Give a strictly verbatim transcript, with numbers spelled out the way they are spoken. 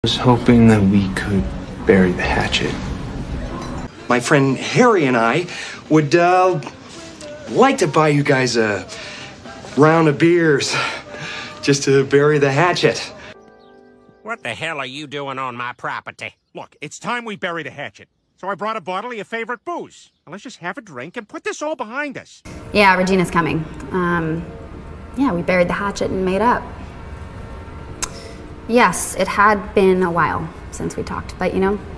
was hoping that we could bury the hatchet. My friend Harry and I would uh, like to buy you guys a round of beers just to bury the hatchet. What the hell are you doing on my property? Look, it's time we bury the hatchet. So I brought a bottle of your favorite booze. Now let's just have a drink and put this all behind us. Yeah, Regina's coming. Um, yeah, we buried the hatchet and made up. Yes, it had been a while since we talked, but you know,